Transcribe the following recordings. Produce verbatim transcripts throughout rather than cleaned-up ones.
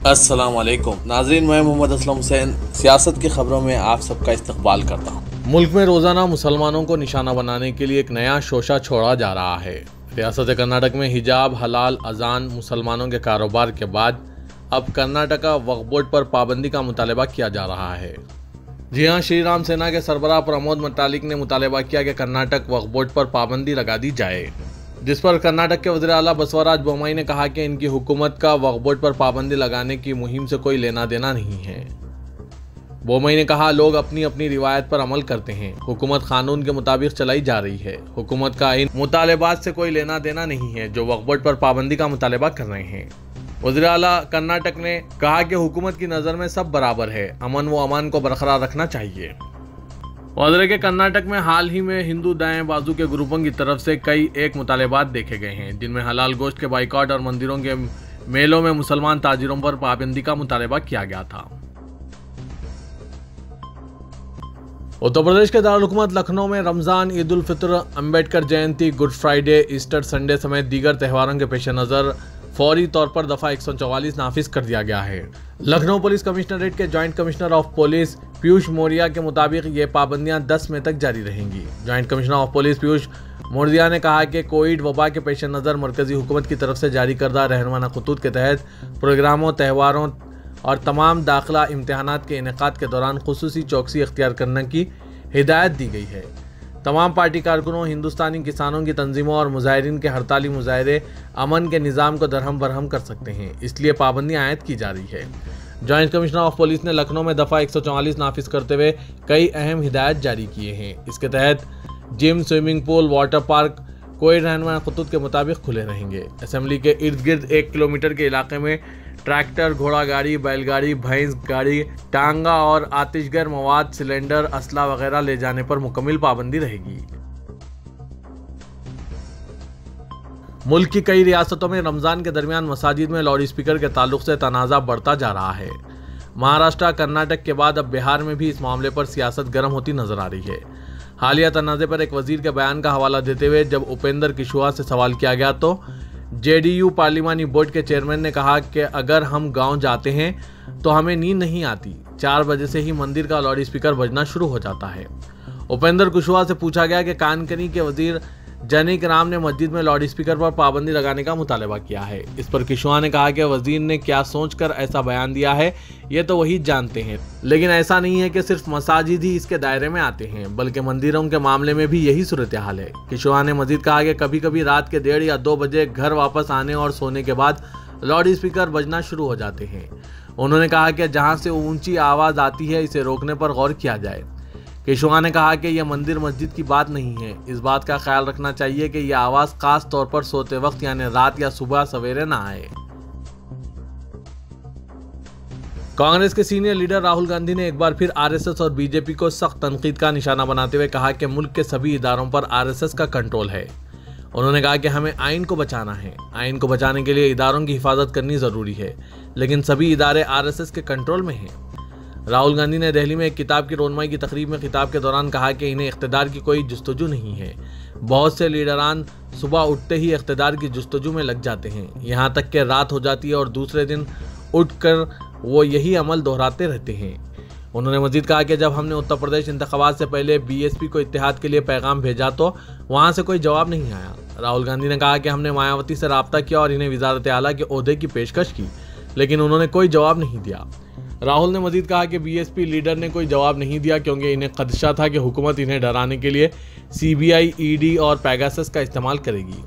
अस्सलाम वालेकुम नाज़रीन, मैं मोहम्मद असलम हुसैन सियासत की खबरों में आप सबका इस्तकबाल करता हूँ। मुल्क में रोज़ाना मुसलमानों को निशाना बनाने के लिए एक नया शोशा छोड़ा जा रहा है। रियासत कर्नाटक में हिजाब, हलाल, अजान, मुसलमानों के कारोबार के बाद अब कर्नाटका वक्फ बोर्ड पर पाबंदी का मुतालबा किया जा रहा है। जी हाँ, श्री राम सेना के सरबराह प्रमोद मटालिक ने मुतालबा किया कि कर्नाटक वक्फ बोर्ड पर पाबंदी लगा दी जाए, जिस पर कर्नाटक के वज़ीर आला बसवराज बोम्मई ने कहा कि इनकी हुकूमत का वक्फ बोर्ड पर पाबंदी लगाने की मुहिम से कोई लेना देना नहीं है। बोम्मई ने कहा, लोग अपनी अपनी रिवायत पर अमल करते हैं, हुकूमत कानून के मुताबिक चलाई जा रही है। हुकूमत का इन मुतालबात से कोई लेना देना नहीं है जो वक्फ बोर्ड पर पाबंदी का मुतालबा कर रहे हैं। वज़ीर आला कर्नाटक ने कहा कि हुकूमत की नज़र में सब बराबर है, अमन व अमान को बरकरार रखना चाहिए। वज़ीर के कर्नाटक में हाल ही में हिंदू दाएं बाजू के ग्रुपों की तरफ से कई एक मुतालबात देखे गए हैं, जिनमें हलाल गोश्त के बाइकआउट और मंदिरों के मेलों में मुसलमान ताजिरों पर पाबंदी का मुतालबा किया गया था। उत्तर प्रदेश के दारुल-हुकूमत लखनऊ में Ramzan, Eid ul Fitr, Ambedkar Jayanti, Good Friday, Easter Sunday समेत दीगर त्योहारों के पेश नज़र फौरी तौर पर दफ़ा एक सौ चौवालीस नाफिज कर दिया गया है। लखनऊ पुलिस कमिश्नरेट के joint commissioner of police Piyush Maurya के मुताबिक ये पाबंदियां दस मई तक जारी रहेंगी। Joint commissioner of police Piyush Maurya ने कहा कि कोविड वबा के पेश नज़र मरकजी हुकूमत की तरफ से जारी करदा रहनुमा खतूत के तहत प्रोग्रामों, त्योहारों और तमाम दाखिला इम्तहानात के इनेकाद के दौरान खुसूसी चौकसी इख्तियार करने की हिदायत दी गई है। तमाम पार्टी कारकुनों, हिंदुस्तानी किसानों की तंजीमों और मुजाहिरीन के हड़ताली मुजाहरे अमन के निज़ाम को दरहम बरहम कर सकते हैं, इसलिए पाबंदी आयद की जा रही है। जॉइंट कमिश्नर ऑफ पुलिस ने लखनऊ में दफ़ा एक सौ चौवालीस नाफिज करते हुए कई अहम हिदायत जारी किए हैं। इसके तहत gym, swimming pool, water park कोई रहनुमा खतूत के मुताबिक खुले रहेंगे। असेंबली के इर्द गिर्द एक किलोमीटर के इलाके में ट्रैक्टर, घोड़ा गाड़ी, बैलगाड़ी, भैंस गाड़ी, टांगा और आतिशगर मवाद, सिलेंडर, असला वगैरह ले जाने पर मुकम्मल पाबंदी रहेगी। मुल्क की कई रियासतों में रमज़ान के दरमियान मसाजिद में लाउड स्पीकर के ताल्लुक से तनाज़ा बढ़ता जा रहा है। महाराष्ट्र, कर्नाटक के बाद अब बिहार में भी इस मामले पर सियासत गर्म होती नजर आ रही है। हालिया तनाज़े पर एक वजीर के बयान का हवाला देते हुए जब उपेंद्र कुशवाहा से सवाल किया गया तो जेडीयू पार्लिमानी बोर्ड के चेयरमैन ने कहा कि अगर हम गांव जाते हैं तो हमें नींद नहीं आती, चार बजे से ही मंदिर का लाउड स्पीकर बजना शुरू हो जाता है। उपेंद्र कुशवाहा से पूछा गया कि कानकनी के वजीर जनिक राम ने मस्जिद में लाउड स्पीकर पर पाबंदी लगाने का मुतालबा किया है। इस पर कुशवाहा ने कहा कि वजीर ने क्या सोचकर ऐसा बयान दिया है ये तो वही जानते हैं, लेकिन ऐसा नहीं है कि सिर्फ मसाजिद ही इसके दायरे में आते हैं, बल्कि मंदिरों के मामले में भी यही सूरत हाल है। कुशवाहा ने मजीद कहा कि कभी कभी रात के डेढ़ या दो बजे घर वापस आने और सोने के बाद लाउड स्पीकर बजना शुरू हो जाते हैं। उन्होंने कहा कि जहाँ से ऊंची आवाज़ आती है इसे रोकने पर गौर किया जाए। कुशवाहा ने कहा कि यह मंदिर मस्जिद की बात नहीं है, इस बात का ख्याल रखना चाहिए कि यह आवाज़ खास तौर पर सोते वक्त यानी रात या सुबह सवेरे ना आए। कांग्रेस के सीनियर लीडर राहुल गांधी ने एक बार फिर आरएसएस और बीजेपी को सख्त तनकीद का निशाना बनाते हुए कहा कि मुल्क के सभी इदारों पर आरएसएस का कंट्रोल है। उन्होंने कहा कि हमें आइन को बचाना है, आइन को बचाने के लिए इदारों की हिफाजत करनी जरूरी है, लेकिन सभी इदारे आरएसएस के कंट्रोल में हैं। राहुल गांधी ने दिल्ली में एक किताब की रोनमाई की तकरीब में खिताब के दौरान कहा कि इन्हें इख्तिदार की कोई जुस्तजू नहीं है। बहुत से लीडरान सुबह उठते ही इख्तिदार की जुस्तजू में लग जाते हैं, यहाँ तक कि रात हो जाती है और दूसरे दिन उठकर वो यही अमल दोहराते रहते हैं। उन्होंने मजीद कहा कि जब हमने उत्तर प्रदेश इंतखाबात से पहले बीएसपी को इत्तेहाद के लिए पैगाम भेजा तो वहाँ से कोई जवाब नहीं आया। राहुल गांधी ने कहा कि हमने मायावती से रब्ता किया और इन्हें वज़ारत आला के ओहदे की पेशकश की, लेकिन उन्होंने कोई जवाब नहीं दिया। राहुल ने मजीद कहा कि बीएसपी लीडर ने कोई जवाब नहीं दिया क्योंकि इन्हें खदशा था कि हुकूमत इन्हें डराने के लिए सीबीआई, ईडी और पेगासस का इस्तेमाल करेगी।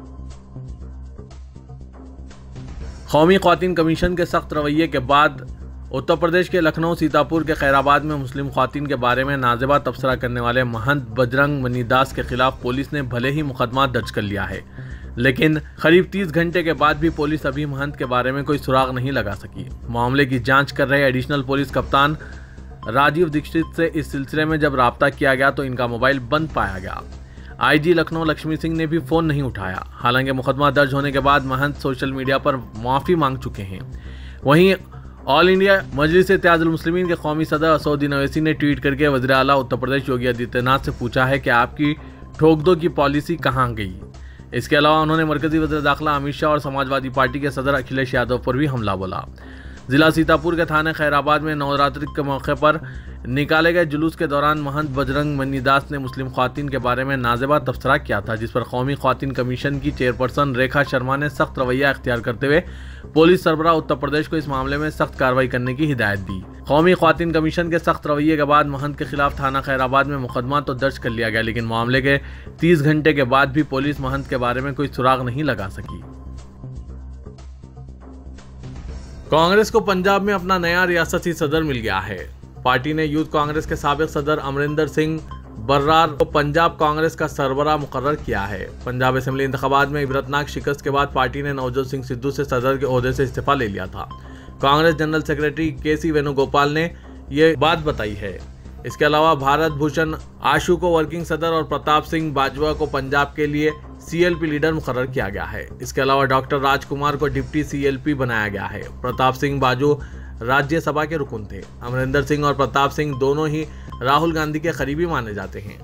कौमी ख्वातीन कमीशन के सख्त रवैये के बाद उत्तर प्रदेश के लखनऊ, सीतापुर के खैराबाद में मुस्लिम ख्वातीन के बारे में नाज़िबा तबसरा करने वाले महंत बजरंग मनीदास के खिलाफ पुलिस ने भले ही मुकदमा दर्ज कर लिया है, लेकिन करीब तीस घंटे के बाद भी पुलिस अभी महंत के बारे में कोई सुराग नहीं लगा सकी। मामले की जांच कर रहे एडिशनल पुलिस कप्तान राजीव दीक्षित से इस सिलसिले में जब राब्ता किया गया तो इनका मोबाइल बंद पाया गया। आईजी लखनऊ लक्ष्मी सिंह ने भी फ़ोन नहीं उठाया। हालांकि मुकदमा दर्ज होने के बाद महंत सोशल मीडिया पर माफ़ी मांग चुके हैं। वहीं ऑल इंडिया मजलिस इत्तेहादुल मुस्लिमीन के कौमी सदर असदुद्दीन ओवैसी ने ट्वीट करके वज़ीर आला उत्तर प्रदेश योगी आदित्यनाथ से पूछा है कि आपकी ठोक दो की पॉलिसी कहाँ गई। इसके अलावा उन्होंने मरकजी वज़ीर दाखिला अमित शाह और समाजवादी पार्टी के सदर अखिलेश यादव पर भी हमला बोला। जिला सीतापुर के थाने खैराबाद में नवरात्रि के मौके पर निकाले गए जुलूस के दौरान महंत बजरंग मनीदास ने मुस्लिम ख्वातीन के बारे में नाज़ेबा तबसरा किया था, जिस पर कौमी ख्वातीन कमीशन की चेयरपर्सन रेखा शर्मा ने सख्त रवैया इख्तियार करते हुए पुलिस सरबराह उत्तर प्रदेश को इस मामले में सख्त कार्रवाई करने की हिदायत दी। कौमी ख्वातीन कमीशन के सख्त रवैये के बाद महंत के खिलाफ थाना खैराबाद में मुकदमा तो दर्ज कर लिया गया, लेकिन मामले के तीस घंटे के बाद भी पुलिस महंत के बारे में कोई सुराग नहीं लगा सकी। कांग्रेस को पंजाब में अपना नया रियासती सदर मिल गया है। पार्टी ने यूथ कांग्रेस के साबिक सदर अमरिंदर सिंह बर्रार को पंजाब कांग्रेस का सरबराह मुकर्रर किया है। पंजाब असेंबली इंतखाबात में इबरतनाक शिकस्त के बाद पार्टी ने नवजोत सिंह सिद्धू से सदर के ओहदे से इस्तीफा ले लिया था। कांग्रेस जनरल सेक्रेटरी के सी वेणुगोपाल ने ये बात बताई है। इसके अलावा भारत भूषण आशु को वर्किंग सदर और प्रताप सिंह बाजवा को पंजाब के लिए सी एल पी लीडर मुकर्रर किया गया है। इसके अलावा डॉक्टर राजकुमार को डिप्टी सी एल पी बनाया गया है। प्रताप सिंह बाजू राज्यसभा के रुकन थे। अमरिंदर सिंह और प्रताप सिंह दोनों ही राहुल गांधी के करीबी माने जाते हैं।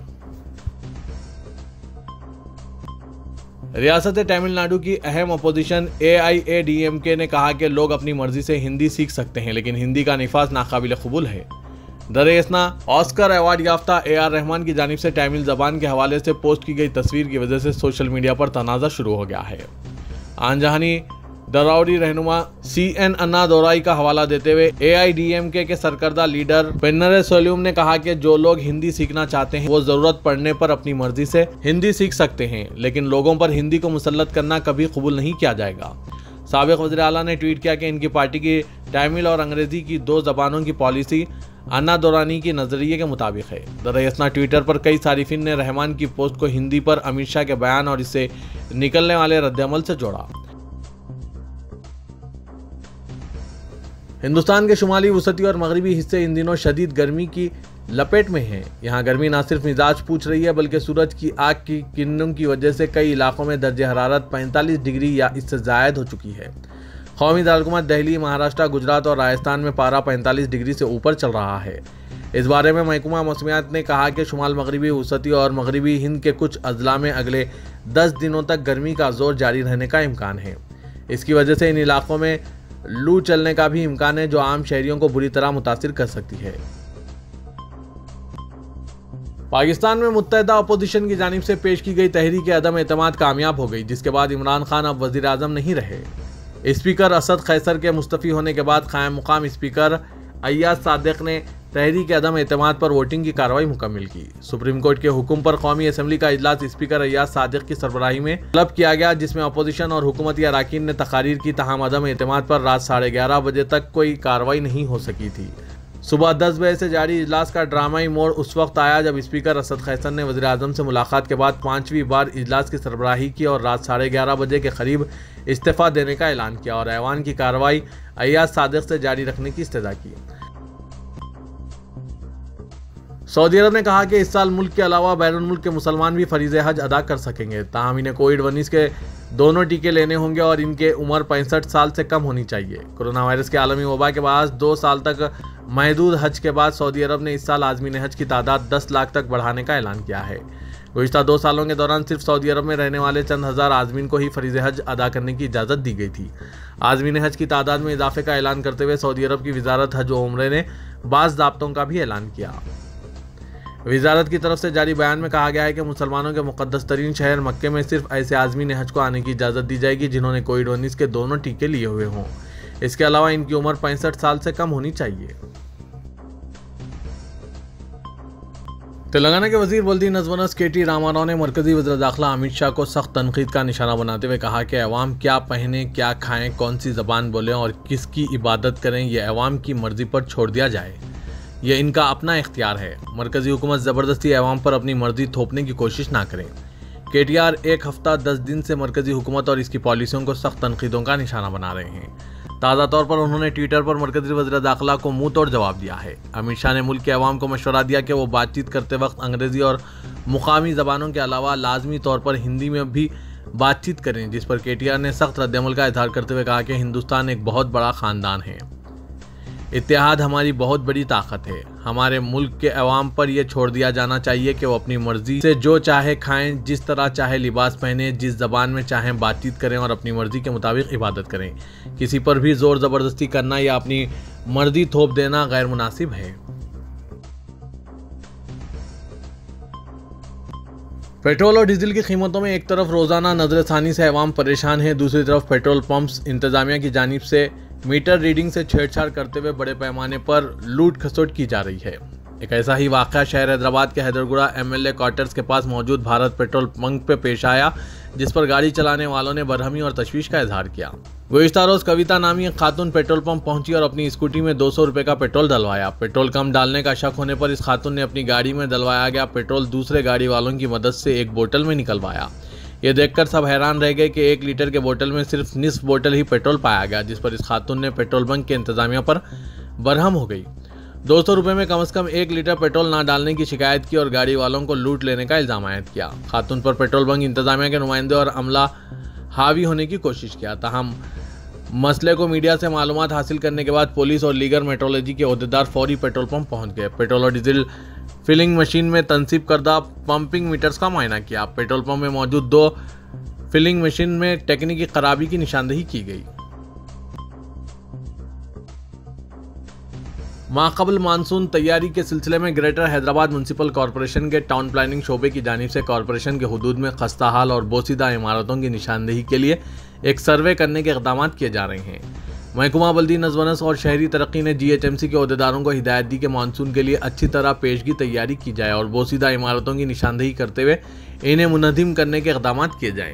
रियासत तमिलनाडु की अहम opposition A I A D M K ने कहा कि लोग अपनी मर्जी से हिंदी सीख सकते हैं, लेकिन हिंदी का निफाज नाकाबिल कबूल है। दरअसल ऑस्कर अवार्ड याफ्ता ए आर रहमान की जानिब से तमिल जबान के हवाले से पोस्ट की गई तस्वीर की वजह से सोशल मीडिया पर तनाज़ा शुरू हो गया है। आंजहानी दरौरी रहनुमा सी एन अन्ना दोराई का हवाला देते हुए ए आई डी एम के के सरकर्दा लीडर पेन्नरे सोल्यूम ने कहा कि जो लोग हिंदी सीखना चाहते हैं वो जरूरत पड़ने पर अपनी मर्जी से हिंदी सीख सकते हैं, लेकिन लोगों पर हिंदी को मुसल्लत करना कभी कबूल नहीं किया जाएगा। साबिक वज़ीर आला ने ट्वीट किया कि इनकी पार्टी की तमिल और अंग्रेजी की दो जबानों की पॉलिसी अन्ना दोरानी के नजरिए के मुताबिक है। दरअसल ट्विटर पर कई सारिफिन ने रहमान की पोस्ट को हिंदी पर अमित शाह के बयान और इससे निकलने वाले रद्दअमल से जोड़ा। हिंदुस्तान के शुमाली, वसती और मगरबी हिस्से इन दिनों शदीद गर्मी की लपेट में हैं। यहाँ गर्मी न सिर्फ मिजाज पूछ रही है बल्कि सूरज की आग की किरणों की वजह से कई इलाकों में दर्ज हरारत पैंतालीस डिग्री या इससे ज़ायद हो चुकी है। कौमी दारकूमत दिल्ली, महाराष्ट्र, गुजरात और राजस्थान में पारा पैंतालीस डिग्री से ऊपर चल रहा है। इस बारे में महकमा मौसमियात ने कहा कि शुमाल मगरबी, वसती और मगरबी हिंद के कुछ अजला में अगले दस दिनों तक गर्मी का जोर जारी रहने का इम्कान है। इसकी वजह से इन इलाकों में लू चलने का भी इम्कान है, जो आम शहरियों को बुरी तरह मुतासिर कर सकती है। पाकिस्तान में मुत्तहिदा अपोजिशन की जानिब से पेश की गई तहरीक अदम एतमाद कामयाब हो गई, जिसके बाद इमरान खान अब वजीर आजम नहीं रहे। स्पीकर असद खैसर के मुस्तफ़ी होने के बाद कायम मुकाम स्पीकर अय्याज सादिक ने तहरीक अदम एतमाद पर वोटिंग की कार्रवाई मुकम्मल की। सुप्रीम कोर्ट के हुक्म पर कौमी असम्बली का इजलास स्पीकर अय्याज सादिक की सरबराही में तलब किया गया, जिसमें अपोजिशन और हुकूमती अरकान ने तकारीर की। तहम अदम एतमाद पर रात साढ़े ग्यारह बजे तक कोई कार्रवाई नहीं हो सकी थी। सुबह दस बजे से जारी इजलास का ड्रामाई मोड़ उस वक्त आया जब स्पीकर असद खैसर ने वज़ीर आज़म से मुलाकात के बाद पांचवी बार इजलास की सरबराही की और रात साढ़े ग्यारह बजे के करीब इस्तीफा देने का ऐलान किया और ऐवान की कार्रवाई अय्याज सादिक से जारी रखने की इस्तदा की। सऊदी अरब ने कहा कि इस साल मुल्क के अलावा बैरून मुल्क के मुसलमान भी फरीज़ हज अदा कर सकेंगे, ताहम इन्हें कोविड उन्नीस के दोनों टीके लेने होंगे और इनके उम्र पैंसठ साल से कम होनी चाहिए। कोरोना वायरस के आलमी वबा के बाद दो साल तक महदूद हज के बाद सऊदी अरब ने इस साल आज़मीन हज की तादाद दस लाख तक बढ़ाने का ऐलान किया है। गुज़िश्ता दो सालों के दौरान सिर्फ सऊदी अरब में रहने वाले चंद हज़ार आज़मीन को ही फरीज़ हज अदा करने की इजाज़त दी गई थी। आज़मीन हज की तादाद में इजाफे का ऐलान करते हुए सऊदी अरब की वजारत हज व उम्रे ने बाज़ ज़ाब्तों का भी ऐलान किया। वजारत की तरफ से जारी बयान में कहा गया है कि मुसलमानों के मुक़द्दस तरीन शहर मक्के में सिर्फ ऐसे आज़मीन हज को आने की इजाज़त दी जाएगी जिन्होंने कोविड उन्नीस के दोनों टीके लिए हुए हों। इसके अलावा इनकी उम्र पैंसठ साल से कम होनी चाहिए। तेलंगाना के वजीर वल्दी नज़वनस के टी रामाराव ने मरकजी वज़ीर दाखिला अमित शाह को सख्त तनकीद का निशाना बनाते हुए कहा कि अवाम क्या पहने, क्या खाएं, कौन सी ज़बान बोलें और किसकी इबादत करें, यह अवाम की मर्ज़ी पर छोड़ दिया जाए। यह इनका अपना इख्तियार है। मरकजी हुकूमत ज़बरदस्ती अवाम पर अपनी मर्जी थोपने की कोशिश ना करें। के टी आर एक हफ्ता दस दिन से मरकजी हुकूमत और इसकी पॉलिसियों को सख्त तनकीदों का निशाना बना रहे हैं। ताज़ा तौर पर उन्होंने ट्विटर पर मरकजी वज़ीर दाखिला को मुंह तोड़ जवाब दिया है। अमित शाह ने मुल्क के अवाम को मशवरा दिया कि वो बातचीत करते वक्त अंग्रेज़ी और मुकामी ज़बानों के अलावा लाजमी तौर पर हिंदी में भी बातचीत करें, जिस पर के टी आर ने सख्त रद्दअमल का इजहार करते हुए कहा कि हिंदुस्तान एक बहुत बड़ा ख़ानदान है। इत्तेहाद हमारी बहुत बड़ी ताकत है। हमारे मुल्क के अवाम पर यह छोड़ दिया जाना चाहिए कि वो अपनी मर्जी से जो चाहे खाएं, जिस तरह चाहे लिबास पहने, जिस जबान में चाहें बातचीत करें और अपनी मर्जी के मुताबिक इबादत करें। किसी पर भी जोर ज़बरदस्ती करना या अपनी मर्जी थोप देना गैर मुनासिब है। पेट्रोल और डीजल की कीमतों में एक तरफ रोज़ाना नजरसानी से अवाम परेशान है, दूसरी तरफ पेट्रोल पंप्स इंतजामिया की जानिब से मीटर रीडिंग से छेड़छाड़ करते हुए बड़े पैमाने पर लूट खसोट की जा रही है। एक ऐसा ही वाक़या शहर हैदराबाद के हैदरगुड़ा एमएलए क्वार्टर्स के पास मौजूद भारत पेट्रोल पंप पे पेश आया, जिस पर गाड़ी चलाने वालों ने बरहमी और तशवीश का इजहार किया। गुज़िश्ता रोज कविता नामी एक खातून पेट्रोल पंप पहुंची और अपनी स्कूटी में दो सौ रुपये का पेट्रोल डलवाया। पेट्रोल कम डालने का शक होने पर इस खातून ने अपनी गाड़ी में डलवाया गया पेट्रोल दूसरे गाड़ी वालों की मदद से एक बोतल में निकलवाया। ये देखकर सब हैरान रह गए कि एक लीटर के बोतल में सिर्फ निस्फ बोतल ही पेट्रोल पाया गया, जिस पर इस खातून ने पेट्रोल बंक के इंतजामिया पर बरहम हो गई। दो सौ रुपये में कम से कम एक लीटर पेट्रोल ना डालने की शिकायत की और गाड़ी वालों को लूट लेने का इल्जाम आयद किया। खातून पर पेट्रोल बंक इंतजामिया के नुमाइंदे और अमला हावी होने की कोशिश किया। ताहम मसले को मीडिया से मालूमात हासिल करने के बाद पुलिस और लीगर मेट्रोलॉजी के अहदेदार फौरी पेट्रोल पंप पहुंच गए। पेट्रोल और डीजल फिलिंग मशीन में तनसीब करदा पंपिंग मीटर्स का मुआयना किया। पेट्रोल पंप में मौजूद दो फिलिंग मशीन में टेक्निकी खराबी की निशानदेही की गई। माक़बल मानसून तैयारी के सिलसिले में ग्रेटर हैदराबाद म्युनिसिपल कॉरपोरेशन के टाउन प्लानिंग शोबे की जानिब से कॉरपोरेशन के हुदूद में खस्ता हाल और बोसीदा इमारतों की निशानदेही के लिए एक सर्वे करने के इक़दाम किए जा रहे हैं। महकमा बल्दी नज़्म और शहरी तरक्की ने जीएचएमसी के अहदेदारों को हिदायत दी कि मानसून के लिए अच्छी तरह पेशगी तैयारी की जाए और बोसीदा इमारतों की निशानदेही करते हुए इन्हें मुनज़्ज़म करने के इक़दाम किए जाएँ।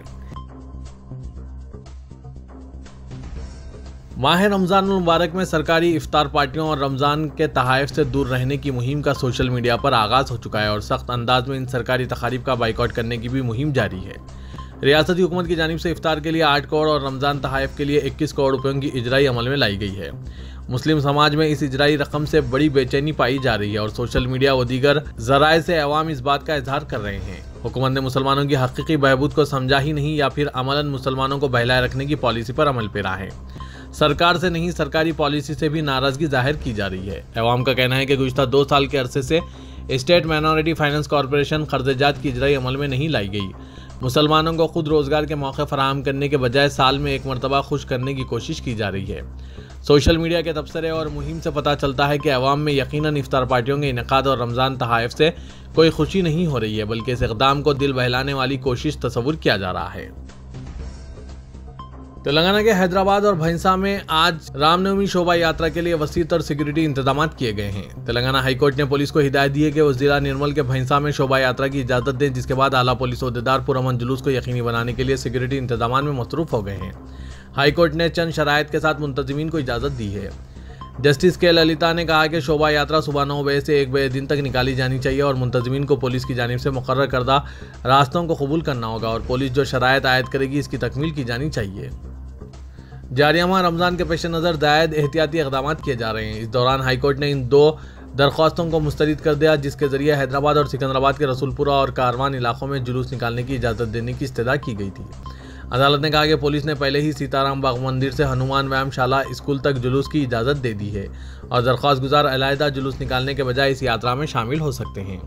माह रमज़ान मुबारक में सरकारी इफ्तार पार्टियों और रमज़ान के तहाइफ से दूर रहने की मुहिम का सोशल मीडिया पर आगाज़ हो चुका है और सख्त अंदाज में इन सरकारी तकारीब का बाइकआउट करने की भी मुहिम जारी है। रियासती हुकूमत की जानिब से इफ्तार के लिए आठ करोड़ और रमज़ान तहाइफ के लिए इक्कीस करोड़ रुपयों की इजराई अमल में लाई गई है। मुस्लिम समाज में इस इजराई रकम से बड़ी बेचैनी पाई जा रही है और सोशल मीडिया व दीगर ज़राए से अवाम इस बात का इजहार कर रहे हैं। हुकूमत ने मुसलमानों की हकीकी बहबूद को समझा ही नहीं या फिर अमलन मुसलमानों को बहलाए रखने की पॉलिसी पर अमल पेरा है। सरकार से नहीं, सरकारी पॉलिसी से भी नाराजगी जाहिर की जा रही है। अवाम का कहना है कि गुज़िश्ता दो साल के अरसे से स्टेट माइनॉरिटी फाइनेंस कॉरपोरेशन कर्ज़जात की इजराई अमल में नहीं लाई गई। मुसलमानों को खुद रोज़गार के मौके फराहम करने के बजाय साल में एक मरतबा खुश करने की कोशिश की जा रही है। सोशल मीडिया के तबसरे और मुहिम से पता चलता है कि अवाम में यकीनन इफ्तार पार्टियों के इनेकाद और रमज़ान तहाइफ से कोई खुशी नहीं हो रही है, बल्कि इस इक़दाम को दिल बहलाने वाली कोशिश तस्वुर किया जा रहा है। तेलंगाना के हैदराबाद और भैंसा में आज रामनवमी शोभा यात्रा के लिए वसीतर सिक्योरिटी इंतजाम किए गए हैं। तेलंगाना हाईकोर्ट ने पुलिस को हिदायत दी है कि वो जिला निर्मल के भैंसा में शोभा यात्रा की इजाजत दें, जिसके बाद आला पुलिस अहदेदार पुरअमन जुलूस को यकीनी बनाने के लिए सिक्योरिटी इंतजाम में मसरूफ हो गए हैं। हाईकोर्ट ने चंद शराइत के साथ मुंतजिमीन को इजाजत दी है। जस्टिस के ललिता ने कहा कि शोभा यात्रा सुबह नौ बजे से एक बजे दिन तक निकाली जानी चाहिए और मुंतजिमीन को पुलिस की जानिब से मुकर्रर करदा रास्तों को कबूल करना होगा और पुलिस जो शराइत आयद करेगी इसकी तकमील की जानी चाहिए। जारिया माह रमज़ान के पेश नज़र जायद एहतियाती इक़दाम किए जा रहे हैं। इस दौरान हाईकोर्ट ने इन दो दरख्वास्तों को मुस्तरद कर दिया, जिसके जरिए हैदराबाद और सिकंदराबाद के रसूलपुरा और कारवान इलाकों में जुलूस निकालने की इजाज़त देने की इस्तदा की गई थी। अदालत ने कहा कि पुलिस ने पहले ही सीताराम बाग मंदिर से हनुमान व्यायामशाला स्कूल तक जुलूस की इजाज़त दे दी है और दरख्वास्त गुजार अलहदा जुलूस निकालने के बजाय इस यात्रा में शामिल हो सकते हैं।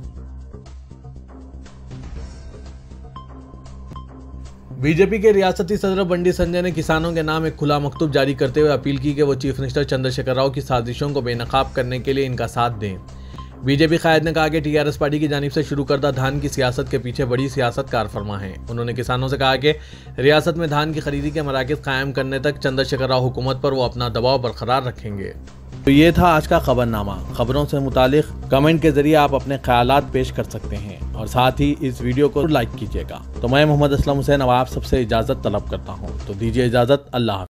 बीजेपी के रियासती सदर बंडी संजय ने किसानों के नाम एक खुला मकतूब जारी करते हुए अपील की कि वो चीफ मिनिस्टर चंद्रशेखर राव की साजिशों को बेनकाब करने के लिए इनका साथ दें। बीजेपी कायद ने कहा कि टीआरएस पार्टी की जानिब से शुरू करदा धान की सियासत के पीछे बड़ी सियासत कारफरमा है। उन्होंने किसानों से कहा कि रियासत में धान की खरीदी के मराकज़ कायम करने तक चंद्रशेखर राव हुकूमत पर वो अपना दबाव बरकरार रखेंगे। तो ये था आज का खबरनामा। खबरों से मुतालिक कमेंट के जरिए आप अपने ख्यालात पेश कर सकते हैं और साथ ही इस वीडियो को लाइक कीजिएगा। तो मैं मोहम्मद असलम हुसैन अब आप सबसे इजाज़त तलब करता हूँ, तो दीजिए इजाज़त। अल्लाह।